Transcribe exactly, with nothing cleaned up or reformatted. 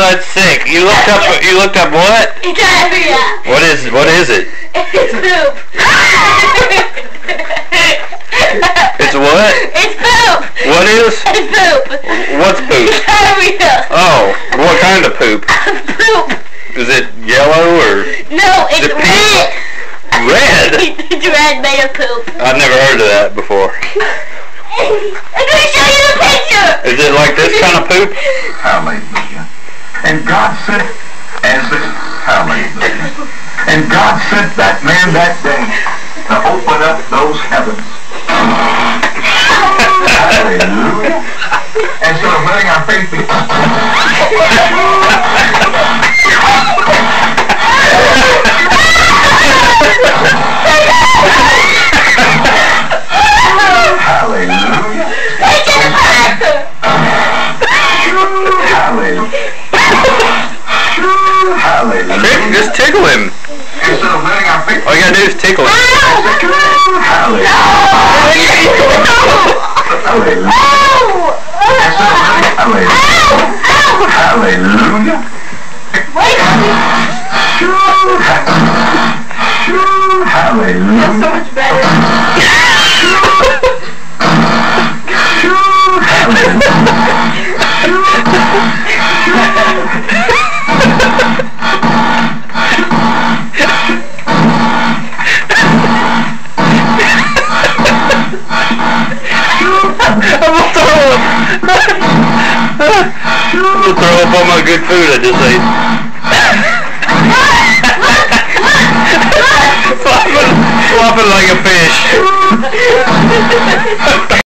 that's sick. You looked up. You looked up what? Diarrhea. What is? What is it? It's poop. It's what? It's poop. What is? It's poop. What's poop? Diarrhea. Oh, what kind of poop? Poop. Is it yellow or? No, it's Is it red. Red? It's red made of poop. I've never heard of that before. I'm gonna show you the picture. Is it like this kind of poop? Hallelujah. And God sent as the hallelujah. And God sent that man that day to open up those heavens. Hallelujah. And so letting our faith be hallelujah. Hallelujah. Hallelujah. Just tickle him. Instead of letting our faith All you gotta do is tickle him. hallelujah. Hallelujah. Hallelujah. Hallelujah. That's so much better. I'm gonna throw up. I'm gonna throw up all my good food I just ate. flopping, flopping like a fish.